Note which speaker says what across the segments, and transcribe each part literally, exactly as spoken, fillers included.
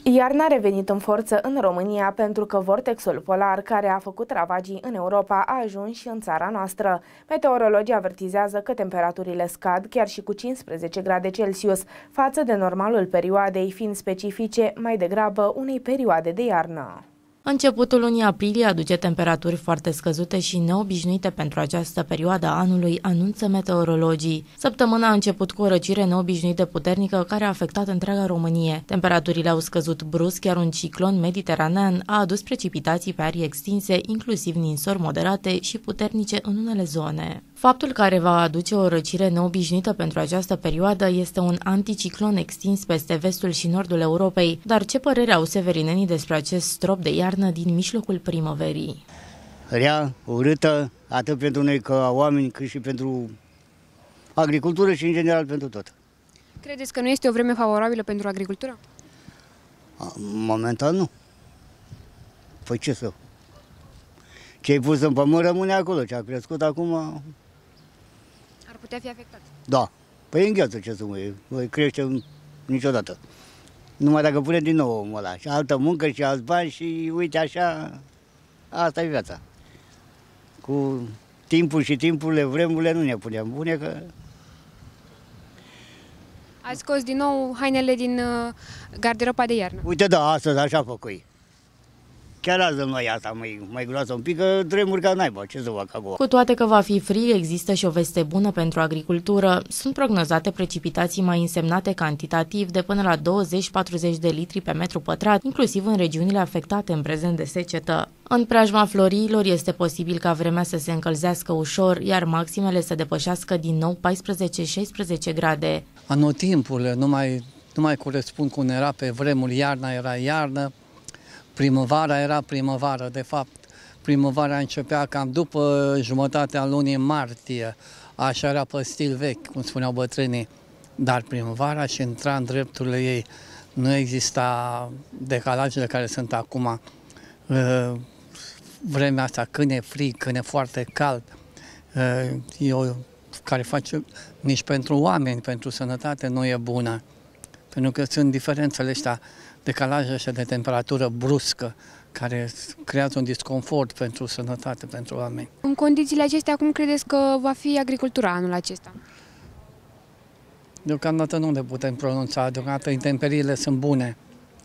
Speaker 1: Iarna a revenit în forță în România pentru că vortexul polar care a făcut ravagii în Europa a ajuns și în țara noastră. Meteorologii avertizează că temperaturile scad chiar și cu cincisprezece grade Celsius față de normalul perioadei, fiind specifice mai degrabă unei perioade de iarnă.
Speaker 2: Începutul lunii aprilie aduce temperaturi foarte scăzute și neobișnuite pentru această perioadă a anului, anunță meteorologii. Săptămâna a început cu o răcire neobișnuit de puternică care a afectat întreaga Românie. Temperaturile au scăzut brusc, iar un ciclon mediteranean a adus precipitații pe arii extinse, inclusiv ninsori moderate și puternice în unele zone. Faptul care va aduce o răcire neobișnuită pentru această perioadă este un anticiclon extins peste vestul și nordul Europei. Dar ce părere au severinenii despre acest strop de iarnă din mijlocul primăverii?
Speaker 3: Rea, urâtă, atât pentru noi ca oameni, cât și pentru agricultură și în general pentru tot.
Speaker 4: Credeți că nu este o vreme favorabilă pentru agricultură?
Speaker 3: Momentan nu. Păi ce să... Ce-ai pus în pământ rămâne acolo, ce a crescut acum...
Speaker 4: Ar putea fi afectat.
Speaker 3: Da. Păi îngheață, ce să mă voi crește niciodată. Numai dacă pune din nou omul ăla. Și altă muncă și alți bani și uite așa, asta e viața. Cu timpul și timpurile, vremurile nu ne punem bune că...
Speaker 4: Ați scos din nou hainele din uh, garderoba de iarnă.
Speaker 3: Uite, da, astăzi așa făcui. Chiar azi dăm noi asta mai, mai groasă un pic, că tremur ca naiba, ce să fac acum?
Speaker 2: Cu toate că va fi frig, există și o veste bună pentru agricultură. Sunt prognozate precipitații mai însemnate cantitativ de până la douăzeci patruzeci de litri pe metru pătrat, inclusiv în regiunile afectate în prezent de secetă. În preajma floriilor este posibil ca vremea să se încălzească ușor, iar maximele să depășească din nou paisprezece șaisprezece grade.
Speaker 5: Anotimpurile nu mai, nu mai corespund cum era pe vremuri, iarna era iarnă. Primăvara era primăvară, de fapt, primăvara începea cam după jumătatea lunii martie, așa era pe stil vechi, cum spuneau bătrânii, dar primăvara și intra în drepturile ei, nu exista decalajele care sunt acum, vremea asta când e frig, când e foarte cald, eu, care face nici pentru oameni, pentru sănătate nu e bună, pentru că sunt diferențele astea, decalajul ăsta de temperatură bruscă, care creează un disconfort pentru sănătate, pentru oameni.
Speaker 4: În condițiile acestea, cum credeți că va fi agricultura anul acesta?
Speaker 5: Deocamdată nu ne putem pronunța, deocamdată intemperiile sunt bune.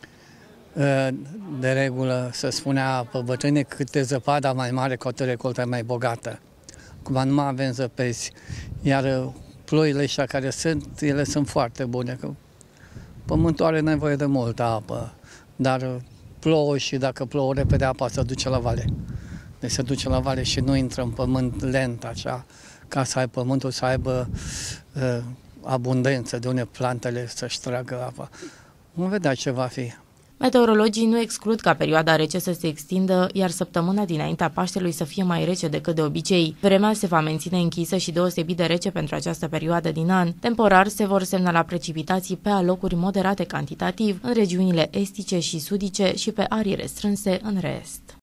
Speaker 5: De regulă se spunea pe bătrâne, câte zăpada mai mare, cu atât recolta mai bogată. Acum nu mai avem zăpezi, iar ploile ăștia care sunt, ele sunt foarte bune. Pământul are nevoie de multă apă, dar plouă și dacă plouă repede, apa se duce la vale. Deci se duce la vale și nu intră în pământ lent, așa, ca să ai pământul să aibă uh, abundență, de unde plantele să-și tragă apa. Vom vedea ce va fi.
Speaker 2: Meteorologii nu exclud ca perioada rece să se extindă, iar săptămâna dinaintea Paștelui să fie mai rece decât de obicei. Vremea se va menține închisă și deosebit de rece pentru această perioadă din an. Temporar se vor semnala precipitații pe alocuri moderate cantitativ în regiunile estice și sudice și pe arii restrânse în rest.